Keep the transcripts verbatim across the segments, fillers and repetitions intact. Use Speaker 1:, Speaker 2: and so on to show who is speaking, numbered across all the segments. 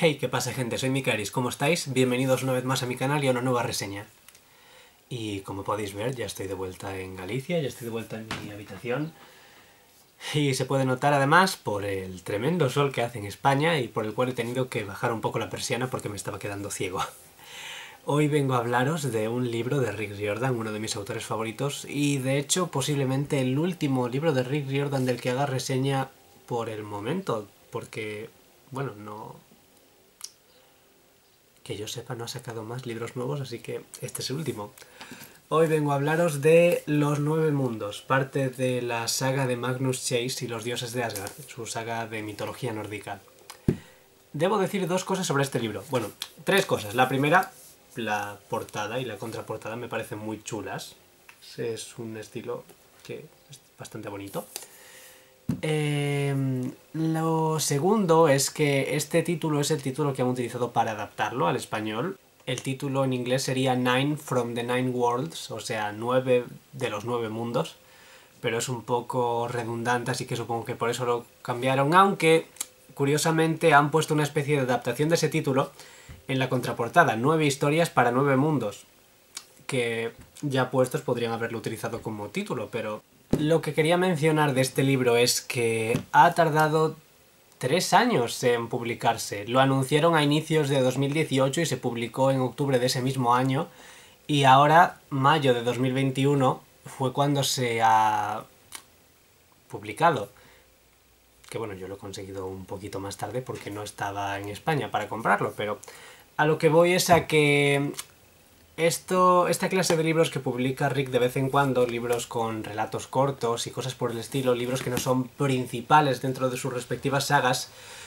Speaker 1: Hey, ¿qué pasa, gente? Soy Mikaris, ¿cómo estáis? Bienvenidos una vez más a mi canal y a una nueva reseña. Y como podéis ver, ya estoy de vuelta en Galicia, ya estoy de vuelta en mi habitación. Y se puede notar además por el tremendo sol que hace en España y por el cual he tenido que bajar un poco la persiana porque me estaba quedando ciego. Hoy vengo a hablaros de un libro de Rick Riordan, uno de mis autores favoritos, y de hecho posiblemente el último libro de Rick Riordan del que haga reseña por el momento, porque, bueno, no... que yo sepa no ha sacado más libros nuevos, así que este es el último. Hoy vengo a hablaros de Los Nueve Mundos, parte de la saga de Magnus Chase y los dioses de Asgard, su saga de mitología nórdica. Debo decir dos cosas sobre este libro. Bueno, tres cosas. La primera, la portada y la contraportada me parecen muy chulas. Es un estilo que es bastante bonito. Eh, lo segundo es que este título es el título que han utilizado para adaptarlo al español. El título en inglés sería Nine from the Nine Worlds, o sea, nueve de los nueve mundos, pero es un poco redundante, así que supongo que por eso lo cambiaron, aunque curiosamente han puesto una especie de adaptación de ese título en la contraportada, nueve historias para nueve mundos, que ya puestos podrían haberlo utilizado como título, pero... Lo que quería mencionar de este libro es que ha tardado tres años en publicarse. Lo anunciaron a inicios de dos mil dieciocho y se publicó en octubre de ese mismo año. Y ahora, mayo de dos mil veintiuno, fue cuando se ha publicado. Que bueno, yo lo he conseguido un poquito más tarde porque no estaba en España para comprarlo, pero a lo que voy es a que... Esto, esta clase de libros que publica Rick de vez en cuando, libros con relatos cortos y cosas por el estilo, libros que no son principales dentro de sus respectivas sagas,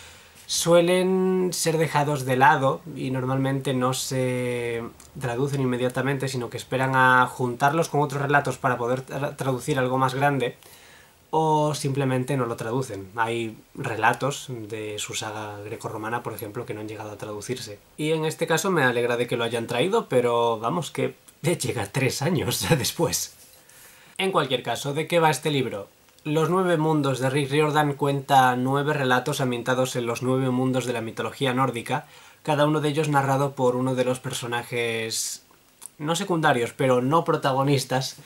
Speaker 1: suelen ser dejados de lado y normalmente no se traducen inmediatamente, sino que esperan a juntarlos con otros relatos para poder tra- traducir algo más grande, o simplemente no lo traducen. Hay relatos de su saga grecorromana, por ejemplo, que no han llegado a traducirse. Y en este caso me alegra de que lo hayan traído, pero vamos, que llega tres años después. En cualquier caso, ¿de qué va este libro? Los Nueve Mundos de Rick Riordan cuenta nueve relatos ambientados en los nueve mundos de la mitología nórdica, cada uno de ellos narrado por uno de los personajes no secundarios, pero no protagonistas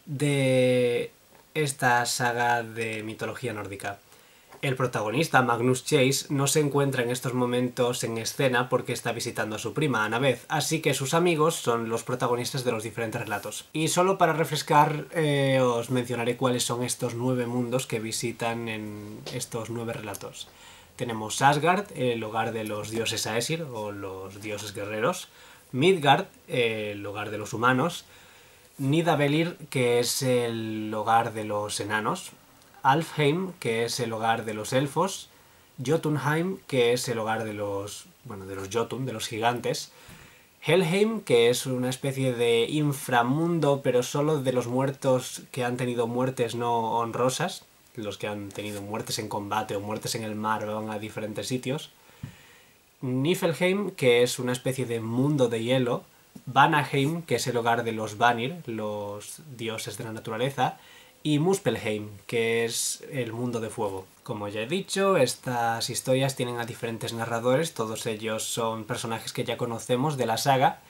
Speaker 1: de esta saga de mitología nórdica. El protagonista, Magnus Chase, no se encuentra en estos momentos en escena porque está visitando a su prima, Annabeth, así que sus amigos son los protagonistas de los diferentes relatos. Y solo para refrescar, eh, os mencionaré cuáles son estos nueve mundos que visitan en estos nueve relatos. Tenemos Asgard, el hogar de los dioses Aesir, o los dioses guerreros; Midgard, el hogar de los humanos; Nidavellir, que es el hogar de los enanos; Alfheim, que es el hogar de los elfos; Jotunheim, que es el hogar de los... bueno, de los Jotun, de los gigantes; Helheim, que es una especie de inframundo, pero solo de los muertos que han tenido muertes no honrosas, los que han tenido muertes en combate o muertes en el mar o van a diferentes sitios; Niflheim, que es una especie de mundo de hielo; Vanaheim, que es el hogar de los Vanir, los dioses de la naturaleza; y Muspelheim, que es el mundo de fuego. Como ya he dicho, estas historias tienen a diferentes narradores, todos ellos son personajes que ya conocemos de la saga,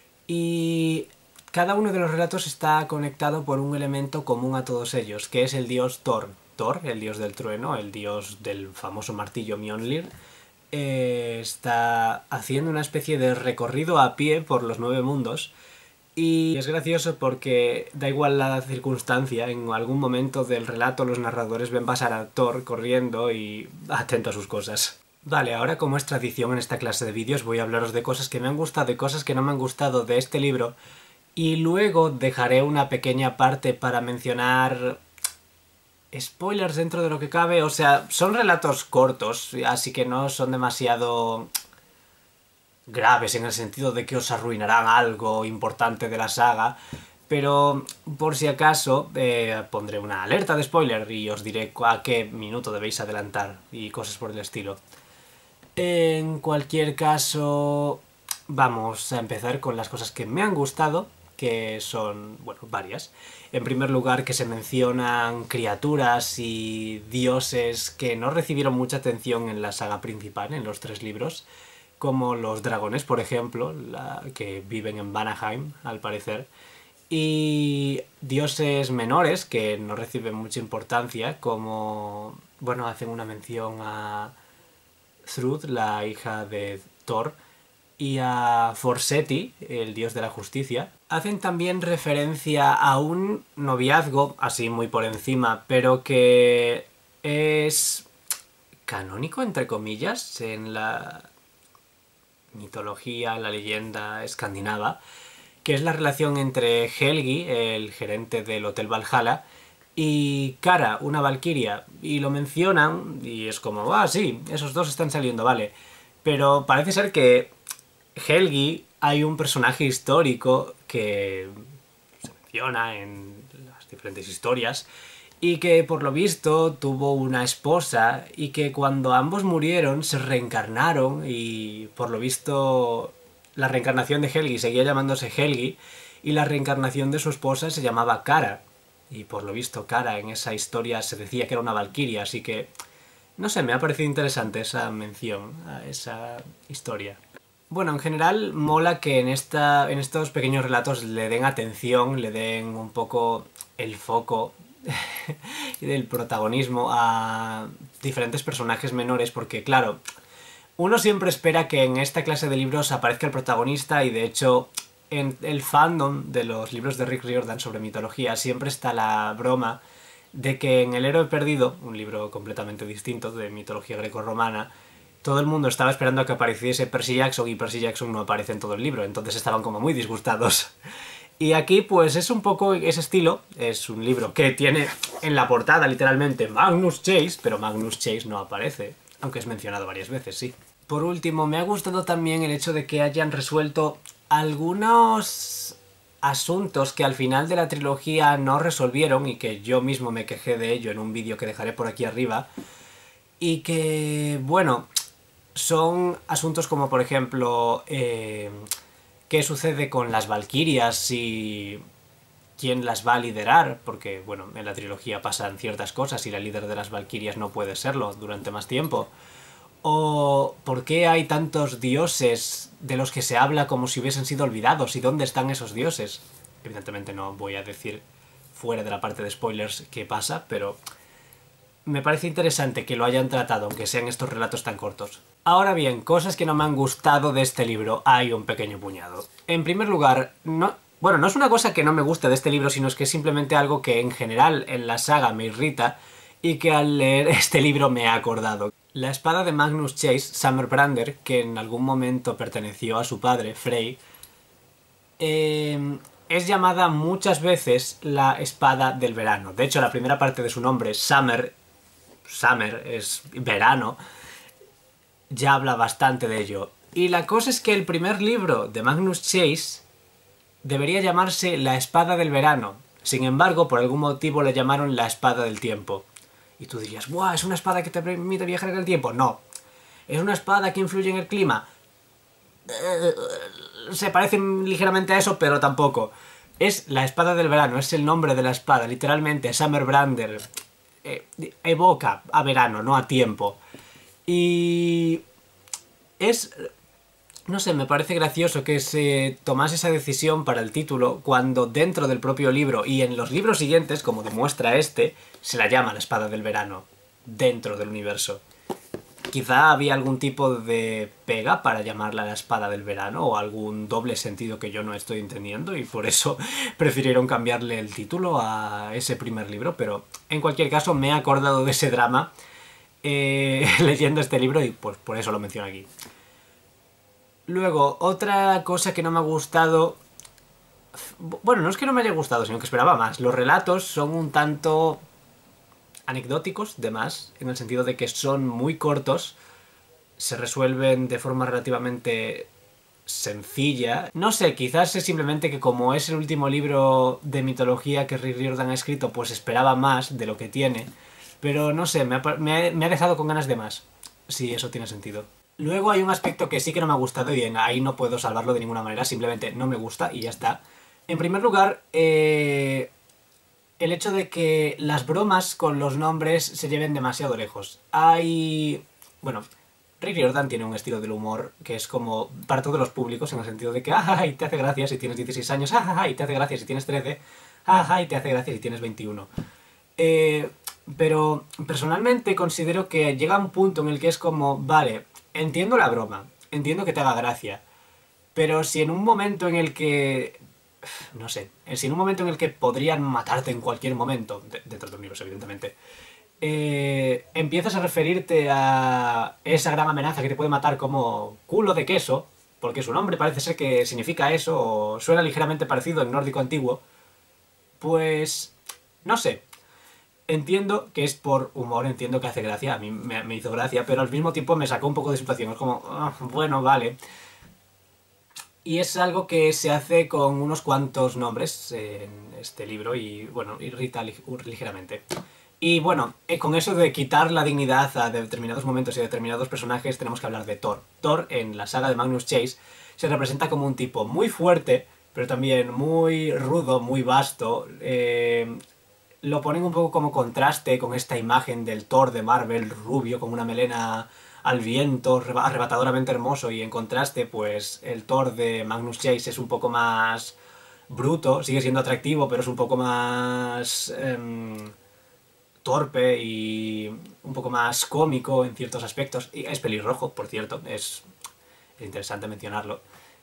Speaker 1: y cada uno de los relatos está conectado por un elemento común a todos ellos, que es el dios Thor. Thor, el dios del trueno, el dios del famoso martillo Mjolnir, eh, está haciendo una especie de recorrido a pie por los nueve mundos. Y es gracioso porque da igual la circunstancia, en algún momento del relato los narradores ven pasar a Thor corriendo y atento a sus cosas. Vale, ahora como es tradición en esta clase de vídeos voy a hablaros de cosas que me han gustado y cosas que no me han gustado de este libro, y luego dejaré una pequeña parte para mencionar spoilers dentro de lo que cabe. O sea, son relatos cortos, así que no son demasiado graves en el sentido de que os arruinarán algo importante de la saga, pero por si acaso eh, pondré una alerta de spoiler y os diré a qué minuto debéis adelantar y cosas por el estilo. En cualquier caso, vamos a empezar con las cosas que me han gustado, que son, bueno, varias. En primer lugar, que se mencionan criaturas y dioses que no recibieron mucha atención en la saga principal, en los tres libros, como los dragones, por ejemplo, la, que viven en Vanaheim, al parecer, y dioses menores que no reciben mucha importancia, como, bueno, hacen una mención a Thrud, la hija de Thor, y a Forseti, el dios de la justicia. Hacen también referencia a un noviazgo, así muy por encima, pero que es canónico, entre comillas, en la mitología, la leyenda escandinava, que es la relación entre Helgi, el gerente del Hotel Valhalla, y Kara, una valquiria, y lo mencionan, y es como, ah, sí, esos dos están saliendo, vale. Pero parece ser que Helgi hay un personaje histórico que se menciona en las diferentes historias, y que por lo visto tuvo una esposa, y que cuando ambos murieron se reencarnaron, y por lo visto la reencarnación de Helgi seguía llamándose Helgi, y la reencarnación de su esposa se llamaba Kara. Y por lo visto Kara en esa historia se decía que era una valquiria, así que, no sé, me ha parecido interesante esa mención a esa historia. Bueno, en general mola que en, esta, en estos pequeños relatos le den atención, le den un poco el foco del protagonismo a diferentes personajes menores, porque claro, uno siempre espera que en esta clase de libros aparezca el protagonista, y de hecho en el fandom de los libros de Rick Riordan sobre mitología siempre está la broma de que en El héroe perdido, un libro completamente distinto de mitología grecorromana, todo el mundo estaba esperando a que apareciese Percy Jackson, y Percy Jackson no aparece en todo el libro, entonces estaban como muy disgustados. Y aquí pues es un poco ese estilo, es un libro que tiene en la portada literalmente Magnus Chase, pero Magnus Chase no aparece, aunque es mencionado varias veces, sí. Por último, me ha gustado también el hecho de que hayan resuelto algunos asuntos que al final de la trilogía no resolvieron, y que yo mismo me quejé de ello en un vídeo que dejaré por aquí arriba, y que, bueno, son asuntos como por ejemplo eh, qué sucede con las valquirias y quién las va a liderar, porque bueno, en la trilogía pasan ciertas cosas y la líder de las valquirias no puede serlo durante más tiempo. O por qué hay tantos dioses de los que se habla como si hubiesen sido olvidados, y dónde están esos dioses. Evidentemente no voy a decir fuera de la parte de spoilers qué pasa, pero me parece interesante que lo hayan tratado, aunque sean estos relatos tan cortos. Ahora bien, cosas que no me han gustado de este libro, hay un pequeño puñado. En primer lugar, no... bueno, no es una cosa que no me guste de este libro, sino es que es simplemente algo que en general en la saga me irrita, y que al leer este libro me ha acordado. La espada de Magnus Chase, Summerbrander, que en algún momento perteneció a su padre, Frey, eh, es llamada muchas veces la espada del verano. De hecho, la primera parte de su nombre, Summer, Summer es verano, ya habla bastante de ello. Y la cosa es que el primer libro de Magnus Chase debería llamarse La espada del verano. Sin embargo, por algún motivo le llamaron La espada del tiempo. Y tú dirías, ¡buah! ¿Es una espada que te permite viajar en el tiempo? No. ¿Es una espada que influye en el clima? Se parecen ligeramente a eso, pero tampoco. Es la espada del verano, es el nombre de la espada. Literalmente, Summerbrander eh, evoca a verano, no a tiempo. Y es... no sé, me parece gracioso que se tomase esa decisión para el título cuando dentro del propio libro y en los libros siguientes, como demuestra este, se la llama la espada del verano, dentro del universo. Quizá había algún tipo de pega para llamarla la espada del verano, o algún doble sentido que yo no estoy entendiendo, y por eso prefirieron cambiarle el título a ese primer libro, pero en cualquier caso me he acordado de ese drama eh, leyendo este libro, y pues por eso lo menciono aquí. Luego, otra cosa que no me ha gustado... bueno, no es que no me haya gustado, sino que esperaba más. Los relatos son un tanto anecdóticos, de más, en el sentido de que son muy cortos, se resuelven de forma relativamente sencilla. No sé, quizás es simplemente que como es el último libro de mitología que Rick Riordan ha escrito, pues esperaba más de lo que tiene. Pero no sé, me ha, me ha, me ha dejado con ganas de más, si eso tiene sentido. Luego hay un aspecto que sí que no me ha gustado, y ahí no puedo salvarlo de ninguna manera, simplemente no me gusta y ya está. En primer lugar, eh, el hecho de que las bromas con los nombres se lleven demasiado lejos. Hay... bueno, Rick Riordan tiene un estilo del humor que es como para todos los públicos, en el sentido de que ¡ay! Te hace gracia si tienes dieciséis años, ¡ay! Te hace gracia si tienes trece, ¡ay! Te hace gracia si tienes veintiuno. Eh, pero personalmente considero que llega un punto en el que es como, vale, entiendo la broma, entiendo que te haga gracia, pero si en un momento en el que... no sé, si en un momento en el que podrían matarte en cualquier momento, dentro del universo evidentemente, eh, empiezas a referirte a esa gran amenaza que te puede matar como culo de queso, porque su nombre parece ser que significa eso, o suena ligeramente parecido en nórdico antiguo, pues... no sé. Entiendo que es por humor, entiendo que hace gracia, a mí me, me hizo gracia, pero al mismo tiempo me sacó un poco de situación, es como, oh, bueno, vale. Y es algo que se hace con unos cuantos nombres en este libro y, bueno, irrita ligeramente. Y bueno, con eso de quitar la dignidad a determinados momentos y a determinados personajes, tenemos que hablar de Thor. Thor, en la saga de Magnus Chase, se representa como un tipo muy fuerte, pero también muy rudo, muy vasto. Eh, lo ponen un poco como contraste con esta imagen del Thor de Marvel, rubio, con una melena al viento, arrebatadoramente hermoso, y en contraste, pues el Thor de Magnus Chase es un poco más bruto, sigue siendo atractivo, pero es un poco más... Eh, torpe y un poco más cómico en ciertos aspectos. Y es pelirrojo, por cierto, es interesante mencionarlo.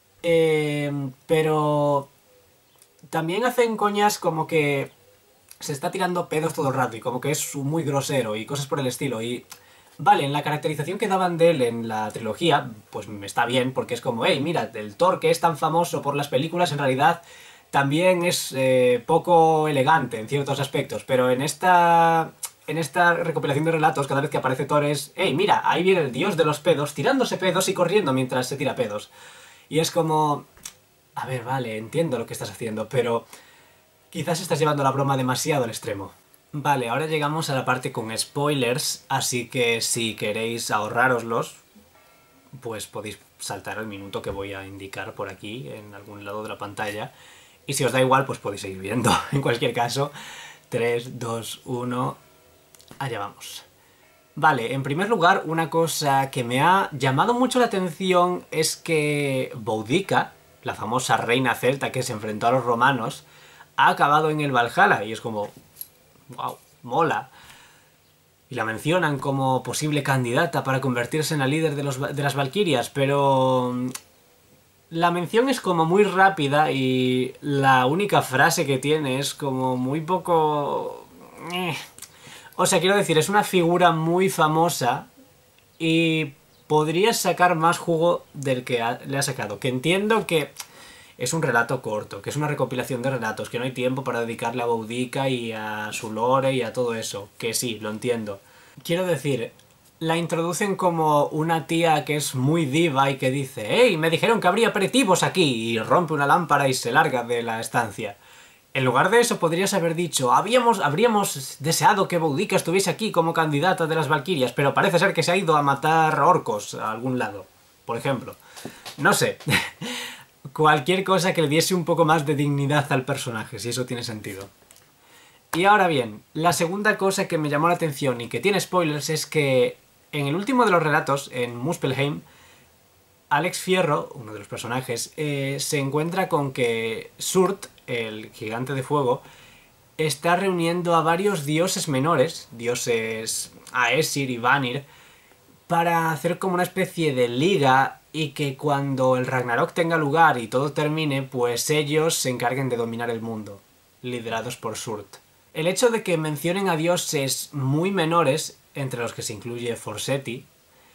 Speaker 1: Eh, pero también hacen coñas como que se está tirando pedos todo el rato y como que es muy grosero y cosas por el estilo. Y vale, en la caracterización que daban de él en la trilogía, pues me está bien, porque es como, hey, mira, el Thor que es tan famoso por las películas, en realidad también es eh, poco elegante en ciertos aspectos, pero en esta, en esta recopilación de relatos, cada vez que aparece Thor es, hey, mira, ahí viene el dios de los pedos, tirándose pedos y corriendo mientras se tira pedos. Y es como, a ver, vale, entiendo lo que estás haciendo, pero quizás estás llevando la broma demasiado al extremo. Vale, ahora llegamos a la parte con spoilers, así que si queréis ahorrároslos, pues podéis saltar el minuto que voy a indicar por aquí, en algún lado de la pantalla. Y si os da igual, pues podéis seguir viendo. En cualquier caso, tres, dos, uno... allá vamos. Vale, en primer lugar, una cosa que me ha llamado mucho la atención es que Boudica, la famosa reina celta que se enfrentó a los romanos, ha acabado en el Valhalla. Y es como... wow, mola. Y la mencionan como posible candidata para convertirse en la líder de, los, de las Valquirias, pero... la mención es como muy rápida y la única frase que tiene es como muy poco... Eh. O sea, quiero decir, es una figura muy famosa y podrías sacar más jugo del que ha, le ha sacado. Que entiendo que es un relato corto, que es una recopilación de relatos, que no hay tiempo para dedicarle a Boudica y a su lore y a todo eso. Que sí, lo entiendo. Quiero decir... la introducen como una tía que es muy diva y que dice «¡Hey! Me dijeron que habría aperitivos aquí!» y rompe una lámpara y se larga de la estancia. En lugar de eso podrías haber dicho «Habíamos, habríamos deseado que Boudica estuviese aquí como candidata de las Valquirias, pero parece ser que se ha ido a matar orcos a algún lado», por ejemplo. No sé. Cualquier cosa que le diese un poco más de dignidad al personaje, si eso tiene sentido. Y ahora bien, la segunda cosa que me llamó la atención y que tiene spoilers es que en el último de los relatos, en Muspelheim, Alex Fierro, uno de los personajes, eh, se encuentra con que Surt, el gigante de fuego, está reuniendo a varios dioses menores, dioses Aesir y Vanir, para hacer como una especie de liga y que cuando el Ragnarok tenga lugar y todo termine, pues ellos se encarguen de dominar el mundo, liderados por Surt. El hecho de que mencionen a dioses muy menores, entre los que se incluye Forseti,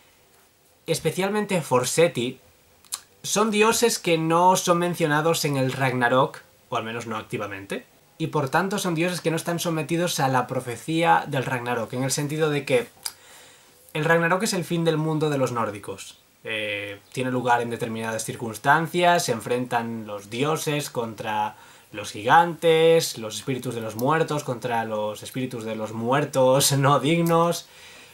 Speaker 1: especialmente Forseti, son dioses que no son mencionados en el Ragnarok, o al menos no activamente, y por tanto son dioses que no están sometidos a la profecía del Ragnarok, en el sentido de que el Ragnarok es el fin del mundo de los nórdicos. Eh, tiene lugar en determinadas circunstancias, se enfrentan los dioses contra los gigantes, los espíritus de los muertos contra los espíritus de los muertos no dignos.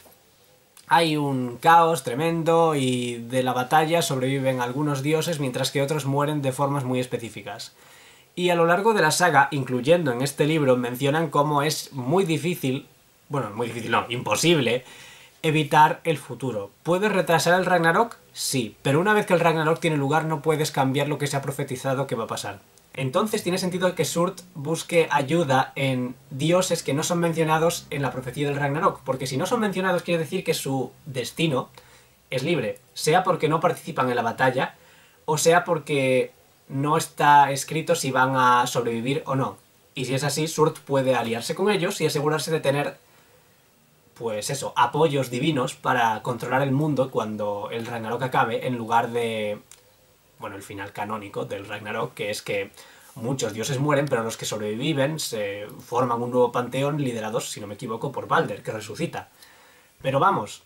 Speaker 1: Hay un caos tremendo y de la batalla sobreviven algunos dioses mientras que otros mueren de formas muy específicas. Y a lo largo de la saga, incluyendo en este libro, mencionan cómo es muy difícil, bueno, muy difícil no, imposible, evitar el futuro. ¿Puedes retrasar el Ragnarok? Sí, pero una vez que el Ragnarok tiene lugar no puedes cambiar lo que se ha profetizado que va a pasar. Entonces tiene sentido que Surt busque ayuda en dioses que no son mencionados en la profecía del Ragnarok, porque si no son mencionados quiere decir que su destino es libre, sea porque no participan en la batalla, o sea porque no está escrito si van a sobrevivir o no. Y si es así, Surt puede aliarse con ellos y asegurarse de tener, pues eso, apoyos divinos para controlar el mundo cuando el Ragnarok acabe, en lugar de, bueno, el final canónico del Ragnarok, que es que muchos dioses mueren, pero los que sobreviven se forman un nuevo panteón liderados, si no me equivoco, por Balder, que resucita. Pero vamos,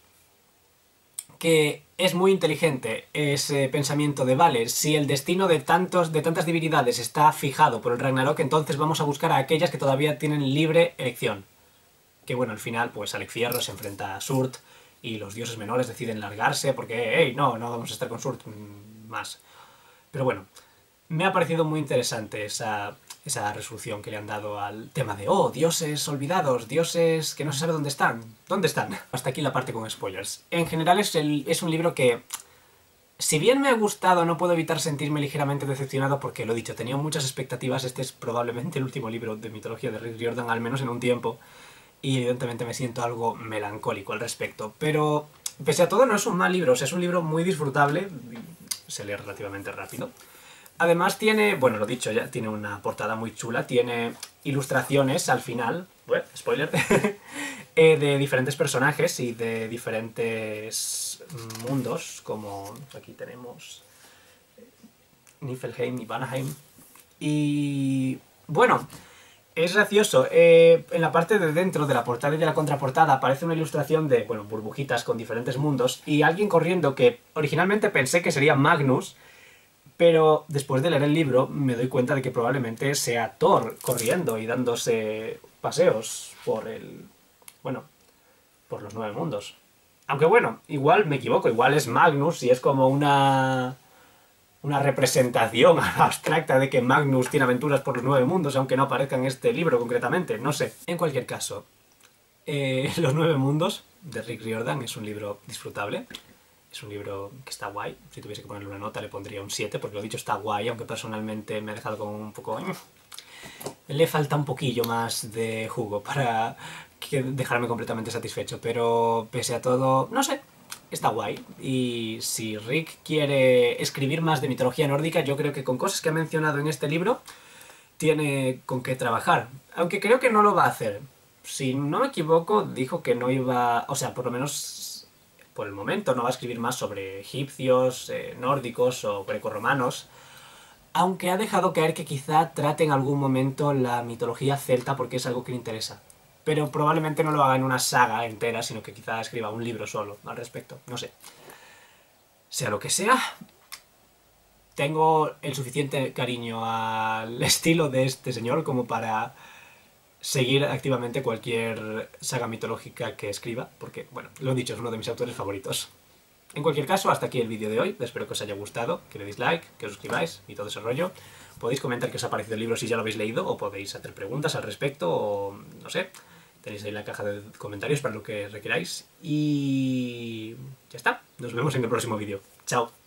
Speaker 1: que es muy inteligente ese pensamiento de, vale, si el destino de, tantos, de tantas divinidades está fijado por el Ragnarok, entonces vamos a buscar a aquellas que todavía tienen libre elección. Que bueno, al final, pues Alec Fierro se enfrenta a Surt y los dioses menores deciden largarse porque, hey, no, no vamos a estar con Surt más. Pero bueno, me ha parecido muy interesante esa, esa resolución que le han dado al tema de, oh, dioses olvidados, dioses que no se sabe dónde están. ¿Dónde están? Hasta aquí la parte con spoilers. En general es, el, es un libro que, si bien me ha gustado, no puedo evitar sentirme ligeramente decepcionado porque, lo dicho, tenía muchas expectativas. Este es probablemente el último libro de mitología de Rick Riordan, al menos en un tiempo. Y evidentemente me siento algo melancólico al respecto. Pero, pese a todo, no es un mal libro. O sea, es un libro muy disfrutable. Se lee relativamente rápido. Además tiene, bueno, lo dicho ya, tiene una portada muy chula. Tiene ilustraciones al final, bueno, spoiler, eh, de diferentes personajes y de diferentes mundos. Como aquí tenemos Niflheim y Vanaheim. Y bueno, es gracioso, eh, en la parte de dentro de la portada y de la contraportada aparece una ilustración de, bueno, burbujitas con diferentes mundos y alguien corriendo que originalmente pensé que sería Magnus, pero después de leer el libro me doy cuenta de que probablemente sea Thor corriendo y dándose paseos por el, bueno, por los nueve mundos. Aunque bueno, igual me equivoco, igual es Magnus y es como una... una representación abstracta de que Magnus tiene aventuras por los nueve mundos, aunque no aparezca en este libro concretamente, no sé. En cualquier caso, eh, Los nueve mundos, de Rick Riordan, es un libro disfrutable, es un libro que está guay. Si tuviese que ponerle una nota le pondría un siete, porque lo dicho, está guay, aunque personalmente me ha dejado con un poco... Le falta un poquillo más de jugo para dejarme completamente satisfecho, pero pese a todo, no sé, está guay. Y si Rick quiere escribir más de mitología nórdica, yo creo que con cosas que ha mencionado en este libro tiene con qué trabajar. Aunque creo que no lo va a hacer. Si no me equivoco, dijo que no iba... O sea, por lo menos por el momento no va a escribir más sobre egipcios, eh, nórdicos o grecorromanos. Aunque ha dejado caer que quizá trate en algún momento la mitología celta porque es algo que le interesa. Pero probablemente no lo haga en una saga entera, sino que quizá escriba un libro solo al respecto. No sé. Sea lo que sea, tengo el suficiente cariño al estilo de este señor como para seguir activamente cualquier saga mitológica que escriba, porque, bueno, lo he dicho, es uno de mis autores favoritos. En cualquier caso, hasta aquí el vídeo de hoy. Espero que os haya gustado, que le deis like, que os suscribáis y todo ese rollo. Podéis comentar qué os ha parecido el libro si ya lo habéis leído, o podéis hacer preguntas al respecto, o no sé. Tenéis ahí la caja de comentarios para lo que requeráis. Y ya está. Nos vemos en el próximo vídeo. Chao.